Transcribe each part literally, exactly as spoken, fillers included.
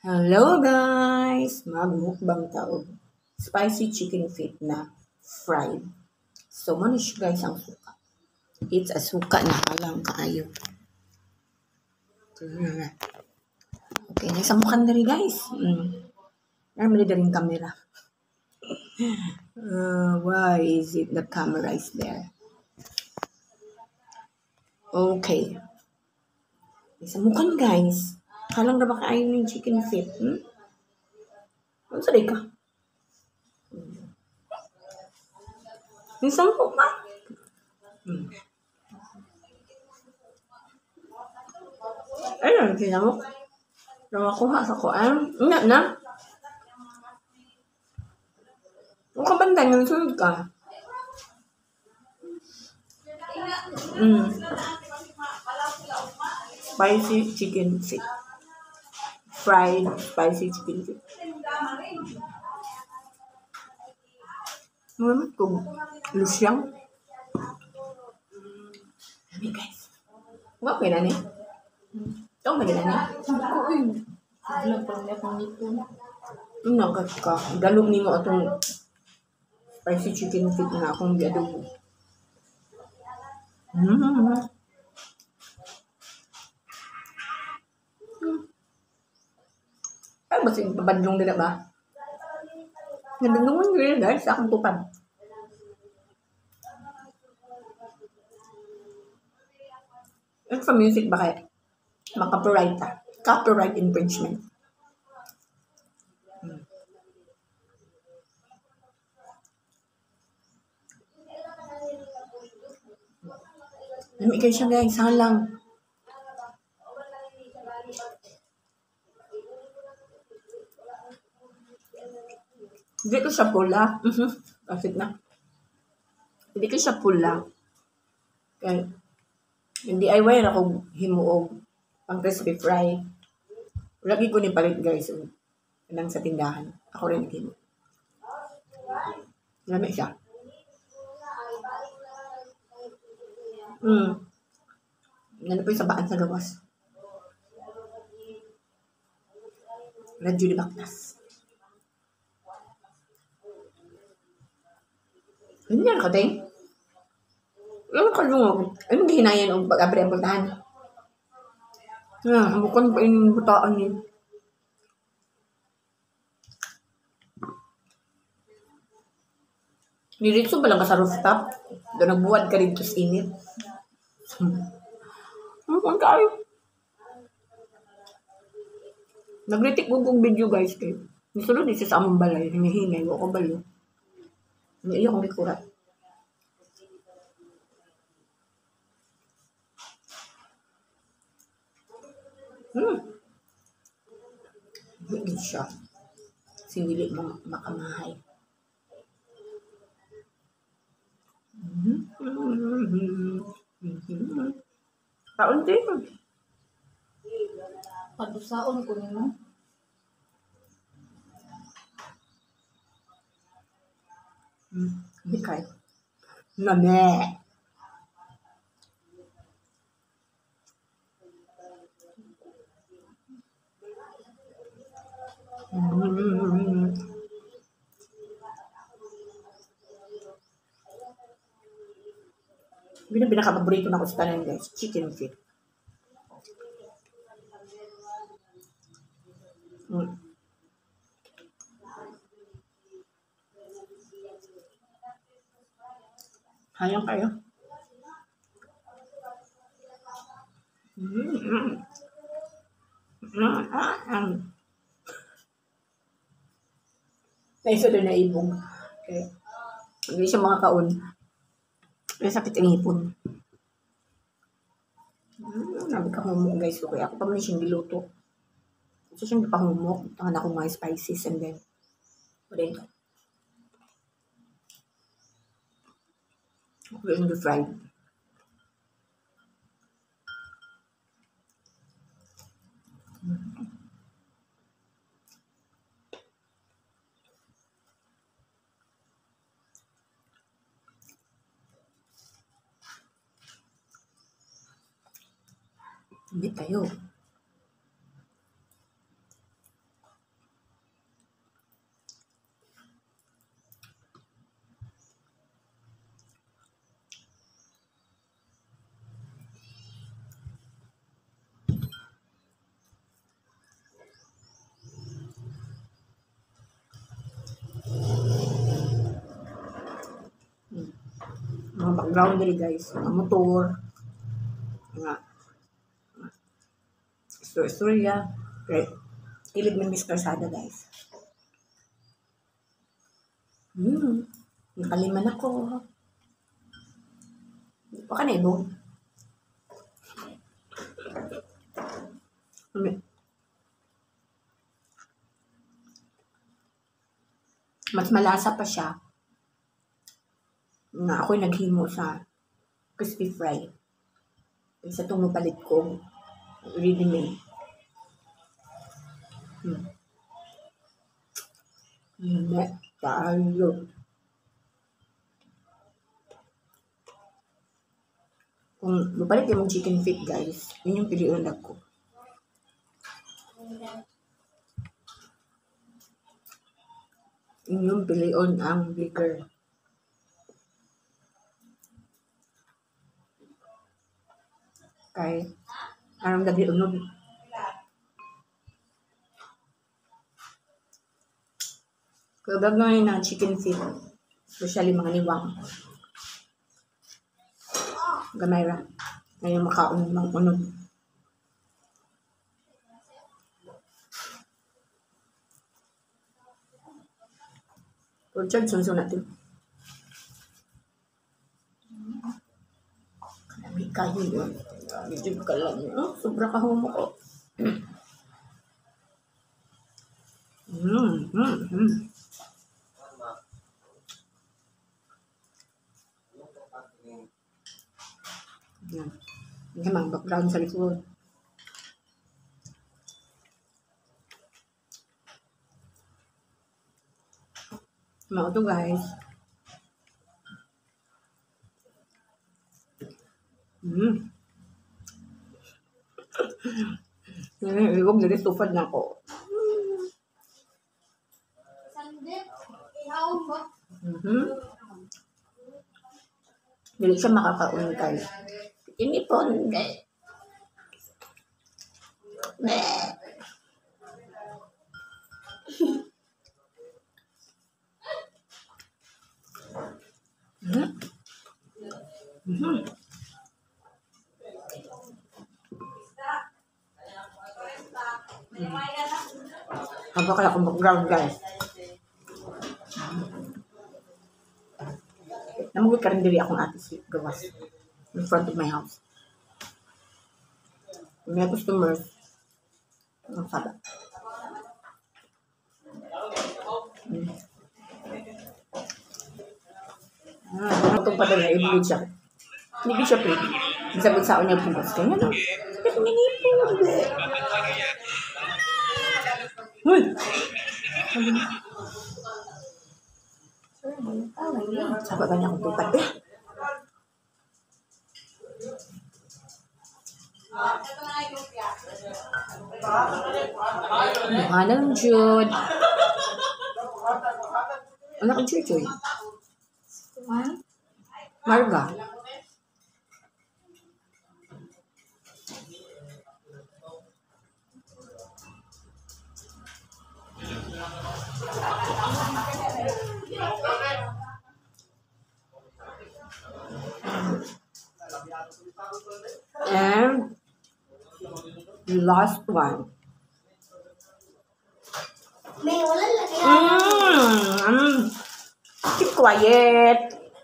Hello guys! Magmukbang taog. Spicy chicken feet na fried. So, manish guys ang suka. It's a suka na halang kaayo. Okay, nagsamukan na rin guys. Mm. Naramali na rin camera. Uh, why is it the camera is there? Okay. Nagsamukan guys. Halang na ba kaayo ng chicken feet? Hmm? Ano sa ka? Isang po ka. Hmm. Ayun, sinamok. Namakuha sa kuan. Nga na. Kung kabanda ng sunod ka. Mm. Spicy chicken feet. Fried spicy chicken feet. Malamit kong lusyang. Dami guys. Huwag kayo na ni. Ito ang magiging na ni. Ako eh. Wala pa rin akong nipon. Ang nagat ka. Dalog ni mo itong spicy chicken feet na akong biadobo. Mm-hmm. Ay, basta yung pabadlong nila ba? Nabindungan nyo guys sa akong tupad. It's sa music ba kaya? Maka-copyright ta. Copyright infringement. Hmm. Lamig kayo siya guys, halang. Hindi ko siya pula. Mhm. Bakit na? Hindi ko siya pula. Kaya, yung D I Y na akong himuog pang crispy fry. Lagi ko ni palit guys. So, nang sa tindahan. Ako rin naghimu. Lamig siya. Hmm. Ano po yung sabaan sa gawas? Radyo di baktas. Ano yan ka, Ting? Ano ka lumog? Anong gihinayan o pag-abri ang puntahan? Ah, bukan pa yung butaan niya. Niritso ba lang ka sa rooftop? Doon nagbuwad ka rin sa init. Ano kung tayo? Nagritik ko kong video guys kayo. Nisulod isa sa among balay. Hinihinay ko ako balo. Hindi akong bikurat. Hmm. Hindi siya. Sinili mo makamahay. Taon din. Padusaon ko nimo. Hindi kayo. Name. Mm. Yun ang pinaka-paborito na ko sa tanan guys. Chicken feet. Mm. Hayang kayo. Mm-hmm. Mm-hmm. Naisa doon na ibong. Okay. Hindi siya makakaon. Kaya sakit ang ipon. Hmm, nabi ka humok guys. Okay, ako pa man siyang diluto. So siyang pahumok. Tangan ako mga spices and then put in. Put in the fried. Mm-hmm. Hindi kayo. ground diri guys. Mga motor. Mga istorya-istorya. Okay. Kilid man Miss Karsada guys. Hmm. Nakaliman ako. Baka na ibo. Mas malasa pa siya na ako'y naghimo sa crispy fry. Isa itong mapalit ko. Ready made. Hmm. Hindi. Tayo. Kung mapalit yung chicken feet guys, yun yung pilihan ko. Inyong pilion ang liquor. Kay, anong gabi unog. Kaya gagawin na chicken feet. Especially mga niwang. Gamay ra. Ngayon makaon ng unog. Orchard, sunsun natin. Kanami kayo yun. Medyo ka lang. Oh, sobra ka humo ko. Hmm, hmm, hmm. Yan. Yan ang background sa likod. Mga ito guys. Hmm. Iwag na tupad na ako. Mm-hmm. Dili siya makakaon guys. Ini po, hindi. Mm-hmm. Mm-hmm. Haba kaya akong background guys. Namugod ka rin diri akong ate si gawas in front of my house. May customers. Ang sada. Hmm. Ah, itong pa na i-bleed siya. Hindi siya pretty. Sabi sa niya pugas. Kanya no. Sakit minipin. Huy! Saba ba niya akong tupad eh? Mukha ng Jude. Anak ang Chuchoy. Marga. And the last one. May wala lagi. Mm, keep quiet.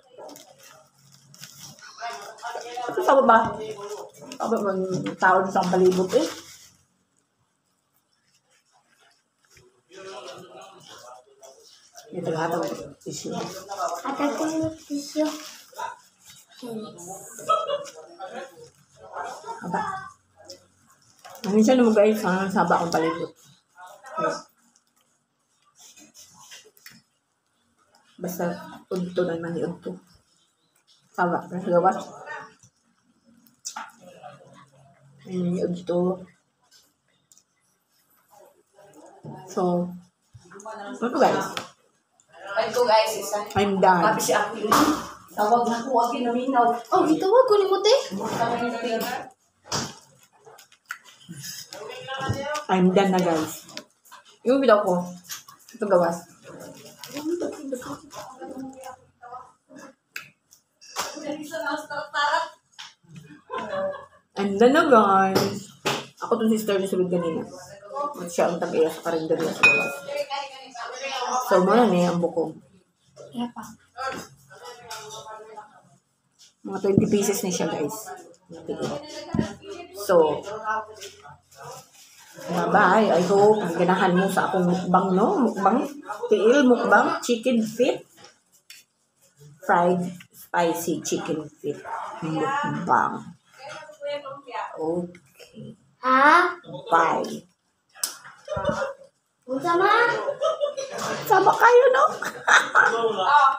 Ito sabi ba? Sabi ba yung tao sa palibot eh? Ito lahat ang tissue. Ata ko yung tissue. Aba. Ano siya naman guys, ha? Saba akong palibot. Okay. Basta, udto na naman yung udto. Saba, nasa gawas. Ayun yung udto. So, ano guys? Ito guys, isa. I'm done. Sabi si Aki, tawag na ko, Aki naminaw. Oh, itawag ko ni mo te. I'm done na guys. Yung video ko, ito gawas. And then na guys. Ako itong sister ni Sulod kanina. At siya ang tag-iya sa karinderya sa labas. So, muna na ang bukong. Kaya pa. Mga twenty pieces na siya guys. So, bye. I hope ganahan mo sa akong mukbang, no? Mukbang. Tiil, mukbang. Chicken feet. Fried spicy chicken feet. Mukbang. Okay. Ha? Bye. Unsa ma? Sama kayo, no?